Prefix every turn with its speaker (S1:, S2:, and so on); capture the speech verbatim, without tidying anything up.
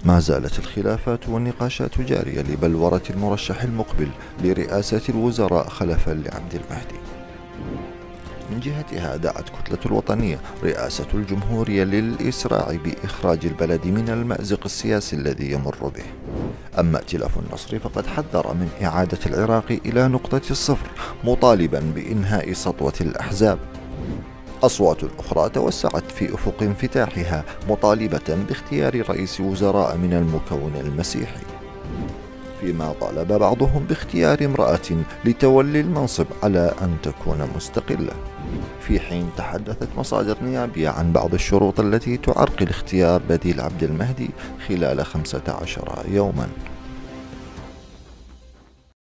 S1: ما زالت الخلافات والنقاشات جارية لبلورة المرشح المقبل لرئاسة الوزراء خلفا لعبد المهدي. من جهتها دعت كتلة الوطنية رئاسة الجمهورية للإسراع بإخراج البلد من المأزق السياسي الذي يمر به. أما ائتلاف النصر فقد حذر من إعادة العراق إلى نقطة الصفر، مطالبا بإنهاء سطوة الأحزاب. أصوات أخرى توسعت في أفق انفتاحها، مطالبة باختيار رئيس وزراء من المكون المسيحي، فيما طالب بعضهم باختيار امرأة لتولي المنصب على أن تكون مستقلة، في حين تحدثت مصادر نيابية عن بعض الشروط التي تعرقل اختيار بديل عبد المهدي خلال خمسة عشر يوما.